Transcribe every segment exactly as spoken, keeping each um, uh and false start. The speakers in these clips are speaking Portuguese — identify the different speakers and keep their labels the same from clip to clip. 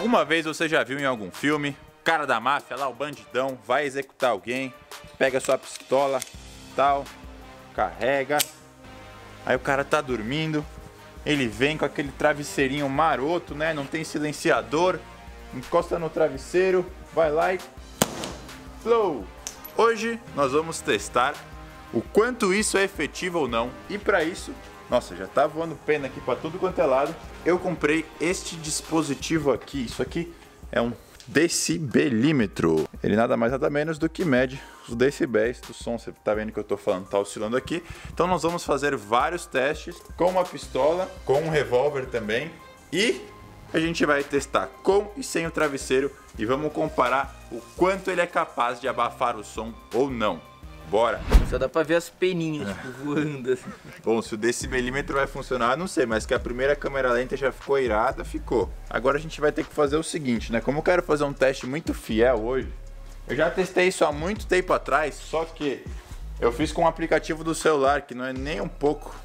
Speaker 1: Alguma vez você já viu em algum filme, o cara da máfia lá, o bandidão, vai executar alguém, pega sua pistola, tal, carrega, aí o cara tá dormindo, ele vem com aquele travesseirinho maroto, né, não tem silenciador, encosta no travesseiro, vai lá e... Flow! Hoje nós vamos testar o quanto isso é efetivo ou não, e para isso, nossa, já tá voando pena aqui para tudo quanto é lado, eu comprei este dispositivo aqui, isso aqui é um decibelímetro, ele nada mais nada menos do que mede os decibéis do som, você tá vendo que eu tô falando, tá oscilando aqui, então nós vamos fazer vários testes com uma pistola, com um revólver também, e a gente vai testar com e sem o travesseiro e vamos comparar o quanto ele é capaz de abafar o som ou não. Bora!
Speaker 2: Só dá pra ver as peninhas, tipo, voando assim.
Speaker 1: Bom, se o decibelímetro vai funcionar, não sei, mas que a primeira câmera lenta já ficou irada, ficou. Agora a gente vai ter que fazer o seguinte, né? Como eu quero fazer um teste muito fiel hoje, eu já testei isso há muito tempo atrás, só que eu fiz com um aplicativo do celular que não é nem um pouco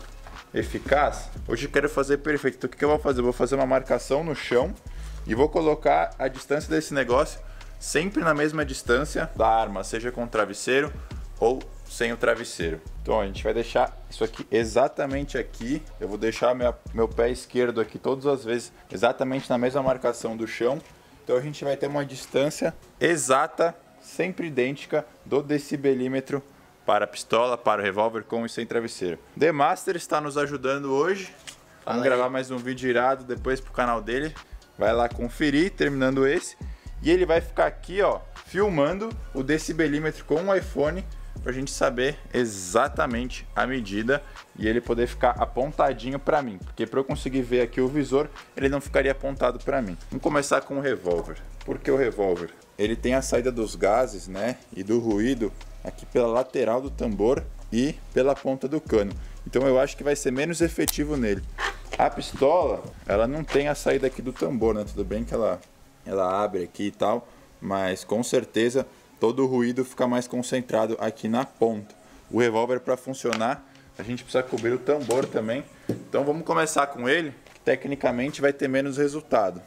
Speaker 1: eficaz. Hoje eu quero fazer perfeito. Então o que eu vou fazer? Eu vou fazer uma marcação no chão e vou colocar a distância desse negócio sempre na mesma distância da arma, seja com o travesseiro ou sem o travesseiro. Então a gente vai deixar isso aqui exatamente aqui. Eu vou deixar minha, meu pé esquerdo aqui todas as vezes exatamente na mesma marcação do chão. Então a gente vai ter uma distância exata, sempre idêntica do decibelímetro para a pistola, para o revólver com e sem travesseiro. The Master está nos ajudando hoje. Vamos gravar mais um vídeo irado depois pro canal dele. Vai lá conferir, terminando esse. E ele vai ficar aqui, ó, filmando o decibelímetro com o iPhone pra gente saber exatamente a medida e ele poder ficar apontadinho pra mim. Porque pra eu conseguir ver aqui o visor, ele não ficaria apontado pra mim. Vamos começar com o revólver. Por que o revólver? Ele tem a saída dos gases, né, e do ruído aqui pela lateral do tambor e pela ponta do cano. Então eu acho que vai ser menos efetivo nele. A pistola, ela não tem a saída aqui do tambor, né? Tudo bem que ela, ela abre aqui e tal, mas com certeza todo o ruído fica mais concentrado aqui na ponta. O revólver, para funcionar, a gente precisa cobrir o tambor também. Então vamos começar com ele, que tecnicamente vai ter menos resultado.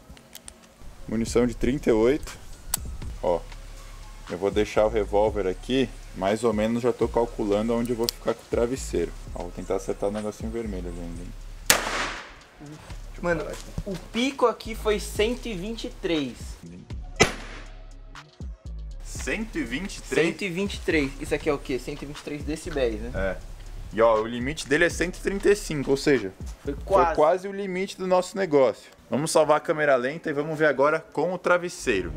Speaker 1: Munição de trinta e oito. Ó, eu vou deixar o revólver aqui, mais ou menos já estou calculando onde eu vou ficar com o travesseiro. Ó, vou tentar acertar o negocinho vermelho ali ainda, hein?
Speaker 2: Mano, o pico aqui foi cento e vinte e três.
Speaker 1: cento e vinte e três?
Speaker 2: cento e vinte e três. Isso aqui é o quê? cento e vinte e três decibéis, né?
Speaker 1: É. E ó, o limite dele é cento e trinta e cinco, ou seja,
Speaker 2: foi quase.
Speaker 1: foi quase o limite do nosso negócio. Vamos salvar a câmera lenta e vamos ver agora com o travesseiro.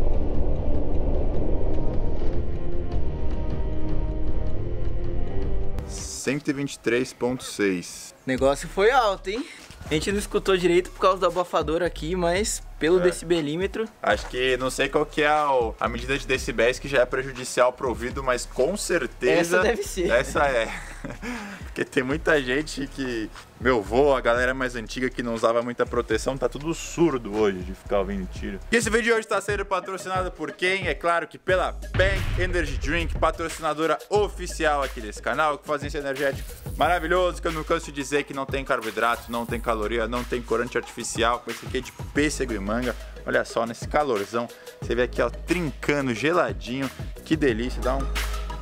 Speaker 1: cento e vinte e três ponto seis.
Speaker 2: O negócio foi alto, hein? A gente não escutou direito por causa do abafador aqui, mas pelo é. decibelímetro...
Speaker 1: Acho que não sei qual que é a, a medida de decibéis que já é prejudicial pro ouvido, mas com certeza...
Speaker 2: Essa deve ser.
Speaker 1: Essa é. Porque tem muita gente que... Meu avô, a galera mais antiga que não usava muita proteção, tá tudo surdo hoje de ficar ouvindo tiro. E esse vídeo de hoje está sendo patrocinado por quem? É claro que pela Bang Energy Drink, patrocinadora oficial aqui desse canal, que faz esse energético maravilhoso, que eu não canso de dizer que não tem carboidrato, não tem caloria, não tem corante artificial, com esse aqui de pêssego e manga. Olha só, nesse calorzão, você vê aqui, ó, trincando, geladinho, que delícia, dá um...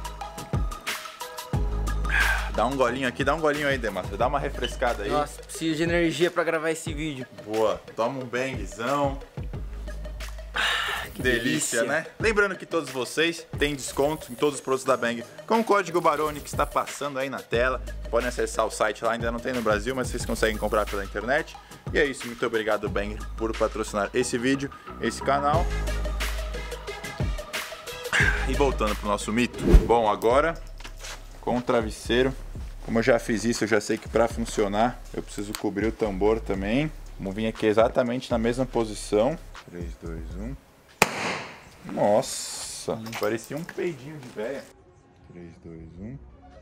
Speaker 1: Dá um golinho aqui, dá um golinho aí, Demaster, dá uma refrescada aí.
Speaker 2: Nossa, preciso de energia pra gravar esse vídeo.
Speaker 1: Boa, toma um bangzão.
Speaker 2: Que
Speaker 1: delícia, delícia, né? Lembrando que todos vocês têm desconto em todos os produtos da Bang com o código Barone, que está passando aí na tela. Podem acessar o site lá, ainda não tem no Brasil, mas vocês conseguem comprar pela internet. E é isso, muito obrigado, Bang, por patrocinar esse vídeo, esse canal. E voltando pro nosso mito. Bom, agora com o travesseiro, como eu já fiz isso, eu já sei que para funcionar eu preciso cobrir o tambor também. Vamos vir aqui exatamente na mesma posição. três, dois, um. Nossa, hum. parecia um peidinho de véia. três, dois, um.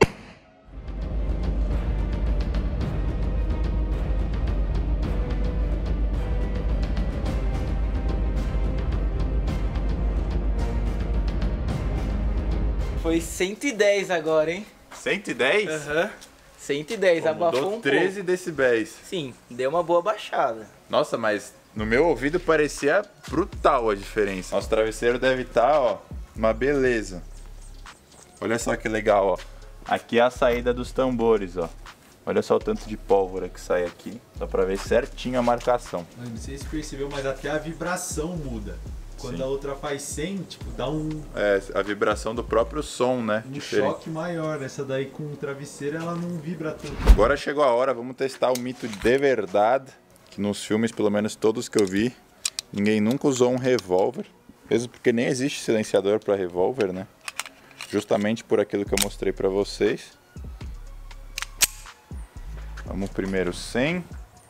Speaker 2: Foi cento e dez agora, hein?
Speaker 1: cento e dez?
Speaker 2: Aham. Uhum. cento e dez,
Speaker 1: Pô,
Speaker 2: abafou
Speaker 1: mudou
Speaker 2: um
Speaker 1: treze
Speaker 2: pouco.
Speaker 1: decibéis.
Speaker 2: Sim, deu uma boa baixada.
Speaker 1: Nossa, mas no meu ouvido parecia brutal a diferença. Nosso travesseiro deve estar, ó, uma beleza. Olha só que legal, ó. Aqui é a saída dos tambores, ó. Olha só o tanto de pólvora que sai aqui. Dá pra ver certinho a marcação.
Speaker 3: Não sei se percebeu, mas até a vibração muda. Quando
Speaker 1: Sim.
Speaker 3: a outra faz cem, tipo, dá um,
Speaker 1: É, a vibração do próprio som, né?
Speaker 3: um
Speaker 1: Diferente.
Speaker 3: choque maior. Essa daí com o travesseiro, ela não vibra tanto.
Speaker 1: Agora chegou a hora, vamos testar o mito de verdade. Que nos filmes, pelo menos todos que eu vi, ninguém nunca usou um revólver. Mesmo porque nem existe silenciador para revólver, né? Justamente por aquilo que eu mostrei para vocês. Vamos primeiro sem.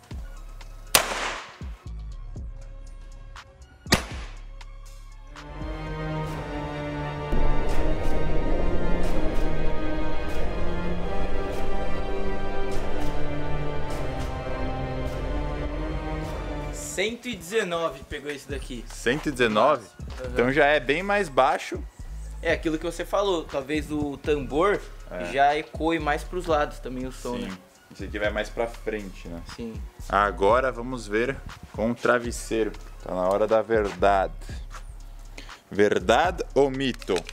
Speaker 2: cento e dezenove pegou esse daqui.
Speaker 1: cento e dezenove?
Speaker 2: Uhum.
Speaker 1: Então já é bem mais baixo.
Speaker 2: É aquilo que você falou, talvez o tambor
Speaker 1: É.
Speaker 2: já ecoe mais pros lados também o som,
Speaker 1: Sim.
Speaker 2: né?
Speaker 1: Esse aqui vai mais pra frente, né?
Speaker 2: Sim.
Speaker 1: Agora vamos ver com o travesseiro. Tá na hora da verdade. Verdade ou mito? Vou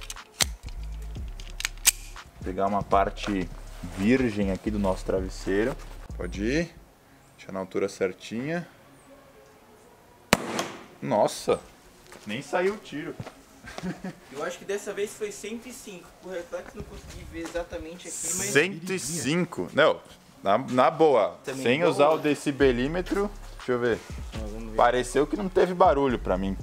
Speaker 1: pegar uma parte virgem aqui do nosso travesseiro. Pode ir. Deixa na altura certinha. Nossa, nem saiu o tiro.
Speaker 2: Eu acho que dessa vez foi cento e cinco. Por reflexo não consegui ver exatamente aqui, mas...
Speaker 1: cento e cinco. Não, na, na boa.
Speaker 2: Também
Speaker 1: sem
Speaker 2: boa.
Speaker 1: usar o decibelímetro. Deixa eu ver.
Speaker 2: Ó, vamos ver.
Speaker 1: Pareceu que não teve barulho pra mim.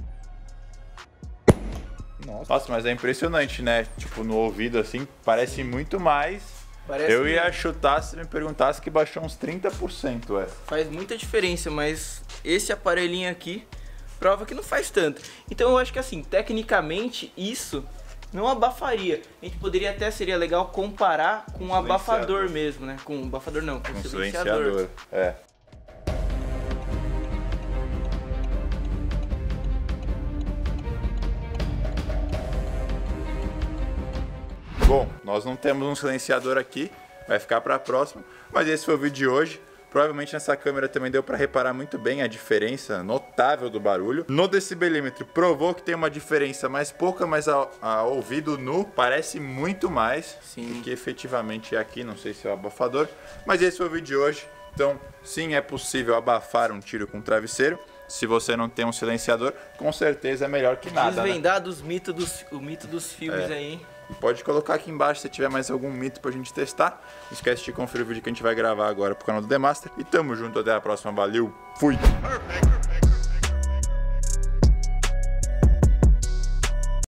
Speaker 1: Nossa. Nossa, mas é impressionante, né? Tipo, no ouvido assim, parece muito mais.
Speaker 2: Parece
Speaker 1: Eu ia
Speaker 2: mesmo.
Speaker 1: chutar se me perguntasse que baixou uns trinta por cento, é.
Speaker 2: Faz muita diferença, mas esse aparelhinho aqui prova que não faz tanto. Então eu acho que assim, tecnicamente isso não abafaria. A gente poderia até, seria legal comparar com um abafador mesmo, né? Com um abafador não, com um
Speaker 1: Um
Speaker 2: silenciador.
Speaker 1: silenciador. É. Bom, nós não temos um silenciador aqui, vai ficar para a próxima, mas esse foi o vídeo de hoje. Provavelmente nessa câmera também deu para reparar muito bem a diferença notável do barulho. No decibelímetro provou que tem uma diferença mais pouca, mas ao, ao ouvido nu parece muito mais.
Speaker 2: Sim.
Speaker 1: do que efetivamente é aqui, não sei se é o abafador. Mas esse foi o vídeo de hoje. Então, sim, é possível abafar um tiro com travesseiro. Se você não tem um silenciador, com certeza é melhor que nada, né?
Speaker 2: Desvendar dos mitos dos, o mito dos filmes
Speaker 1: É.
Speaker 2: aí.
Speaker 1: E pode colocar aqui embaixo se tiver mais algum mito pra gente testar. Não esquece de conferir o vídeo que a gente vai gravar agora pro canal do The Master. E tamo junto, até a próxima. Valeu, fui!
Speaker 4: Perfect.